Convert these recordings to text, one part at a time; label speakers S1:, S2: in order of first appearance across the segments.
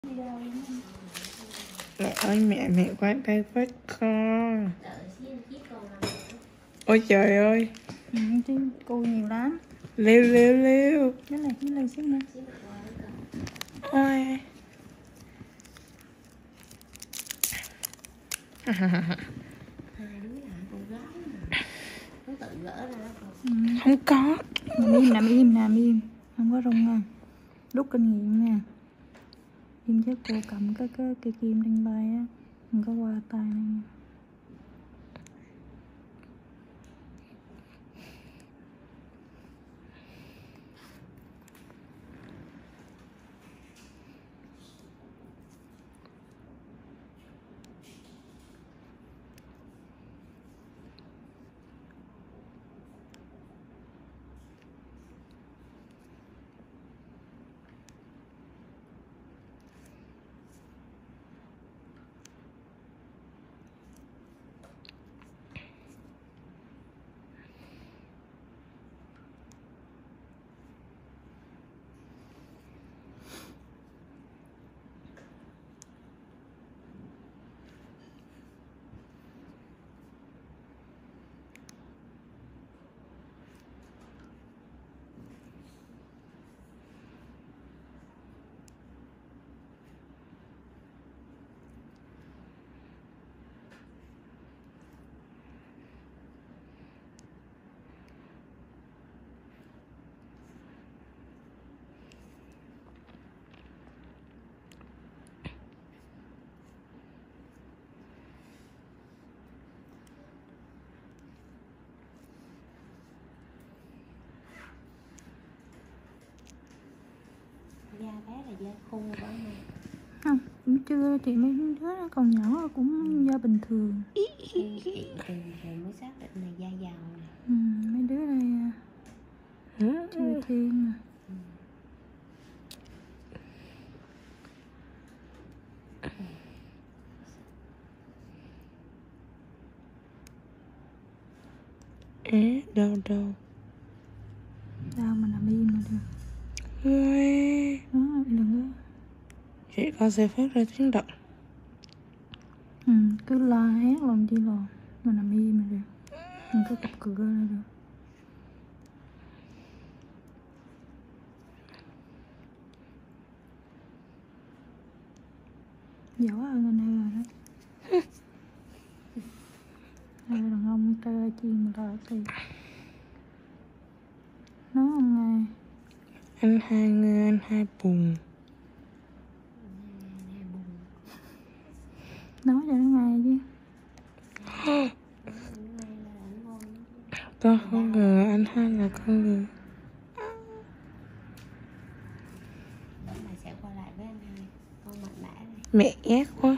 S1: Mẹ ơi mẹ qua đây với con. Ôi trời ơi.
S2: Cô nhiều lắm.
S1: Lêu.
S2: Cái này xíu nữa.
S1: Ôi. Không có.
S2: Nằm im. Không có rung nha. Rút kinh nghiệm nha. Im chứ cô cầm cái cây kim trên tay á. Không có qua tay nha.
S3: Da bé là da khô quá mà.
S2: Không, cũng chưa, thì mấy đứa nó còn nhỏ cũng da bình thường.
S3: Rồi mới xác định là da giàu nè.
S2: Mấy đứa này chưa thiên mà.
S1: Đâu
S2: Sao mà nằm im mà được.
S1: Ôi.
S2: Đó, đừng có.
S1: Chị con sẽ phát ra tiếng động.
S2: Cứ la hét làm chi lo. Mà nằm im mà được. Đừng có cặp cửa ra được. Giỏi hơn anh ơi rồi đó. Hai đàn ông tơ chim mà đợi thì nói không nghe.
S1: Anh hai ngơ, anh hai bùn.
S2: Nói cho nó nghe chứ.
S1: Con không ngờ anh hai là con người.
S3: Mày sẽ qua lại với anh hai. Con mạnh mẽ này.
S1: Mẹ ghét quá.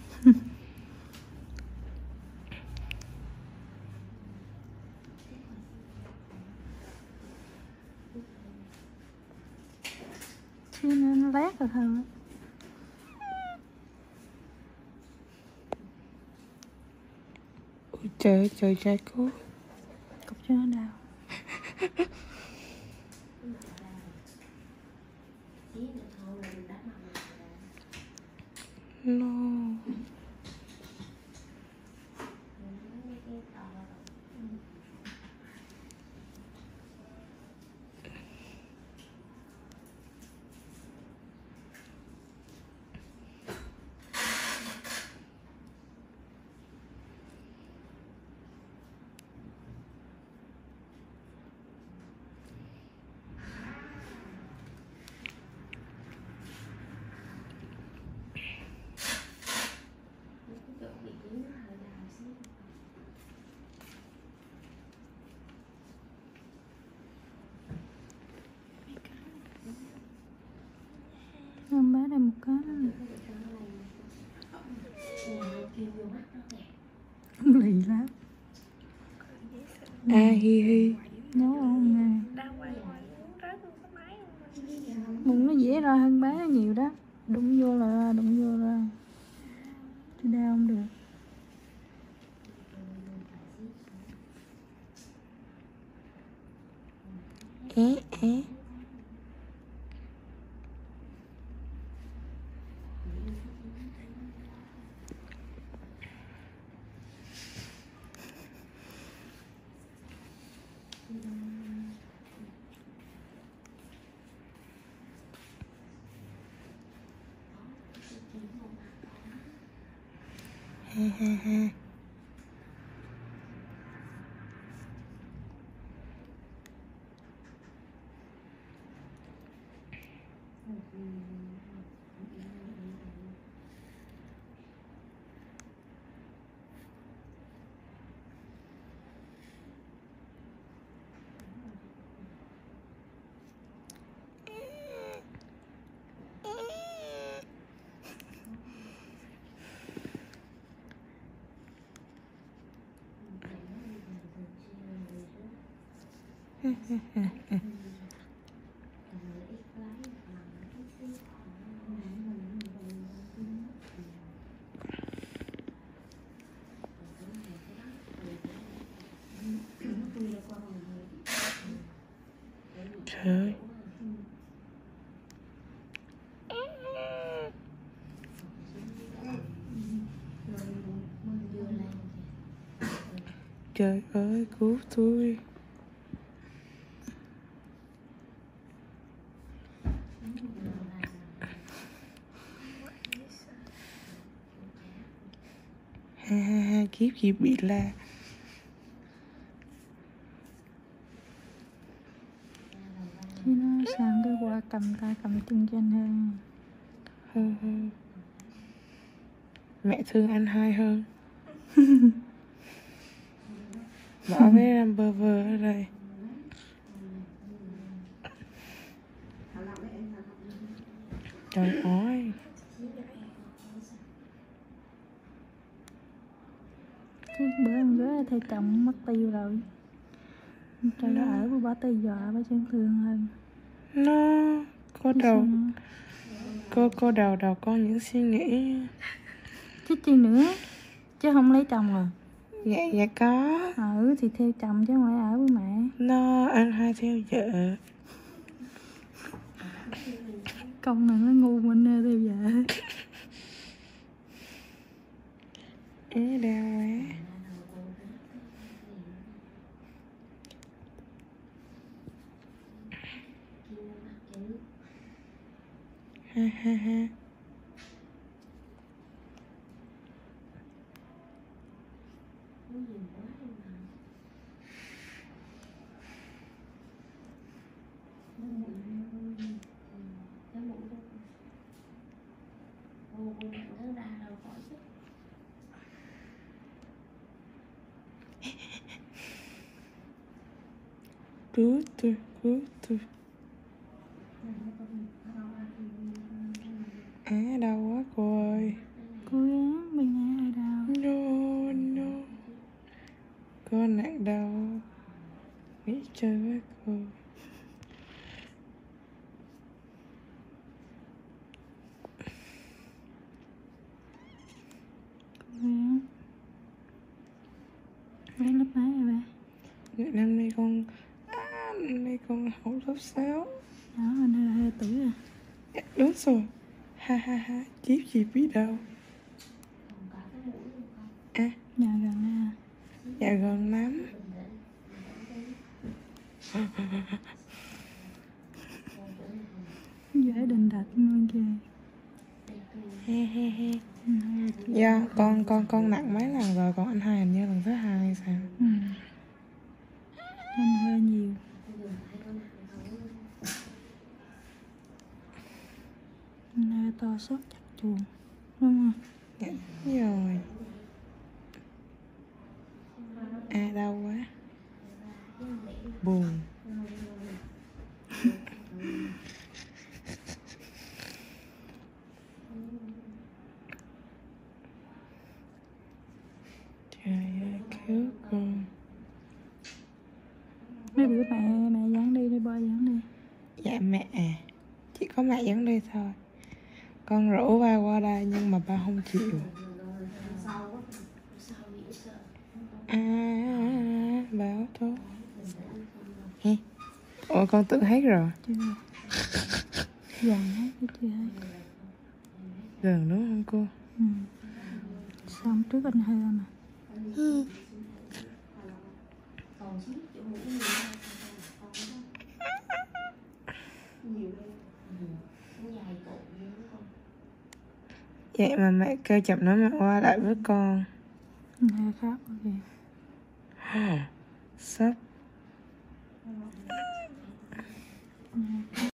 S2: Chứ nó lát rồi thôi.
S1: Ôi trời trai cô.
S2: Cục cho nó đau.
S1: No.
S2: Em bé đây một cái lì lắm.
S1: Hi.
S2: Nhớ không nghe. Bụng nó dễ ra hơn bé nhiều đó. Đụng vô là chứ đau không được.
S1: Ha ha ha. Trời ơi. Trời ơi, cứu tôi. Ha ha ha, kiếp gì bị la.
S2: Khi nó sang cái qua cầm tay cầm chân cho anh hơn.
S1: Hơn. Mẹ thương anh hai hơn. Bỏ bé làm bơ vơ ở đây. Trời ơi.
S2: Chứ bữa em gửi thầy chồng mất tiêu rồi. Trời nó ở với bà tây dọa bà chân thương hơn.
S1: Nó có đầu. Cô đầu có những suy nghĩ.
S2: Chứ chi nữa. Chứ không lấy chồng à?
S1: Dạ có.
S2: Thì theo chồng chứ không phải ở với mẹ.
S1: Nó anh hai theo vợ.
S2: Công này nó ngu mình theo vợ.
S1: Đau quá. Ha ha ha. Cứu tôi. Đau quá cô ơi.
S2: Cố gắng bên này ở đâu.
S1: No. Cô nặng đau. Nghĩ chơi với cô.
S2: Cố gắng. Lấy lớp mấy rồi ba?
S1: Năm nay con học lớp 6.
S2: Đó, anh là 2 tuổi rồi.
S1: Dạ, đúng rồi. Ha ha ha, kiếp gì biết đâu.
S2: Nhà gần à?
S1: Dạ gần lắm.
S2: Dễ đình đặt luôn kìa.
S1: He. Dạ, con nặng mấy lần rồi, còn anh hai hình như lần thứ 2 hay sao?
S2: Anh hơi nhiều. Anh hơi to sốt chặt chuồng, đúng không?
S1: Dạ, rồi. Đau quá. Buồn. Trời ơi, cứu con.
S2: Mấy bữa mẹ dẫn đi ba dẫn đi.
S1: Dạ mẹ, chỉ có mẹ dẫn đi thôi. Con rủ ba qua đây nhưng mà ba không chịu. Báo tốt. Ủa con tự hết rồi.
S2: Chưa. Dần hết chưa hết.
S1: Gần đúng không cô?
S2: Ừ. Xong trước anh Hơ mà.
S1: Vậy mà mẹ kêu chậm nói mẹ qua lại với con.
S2: Anh Hơ khóc kìa.
S1: Sắp.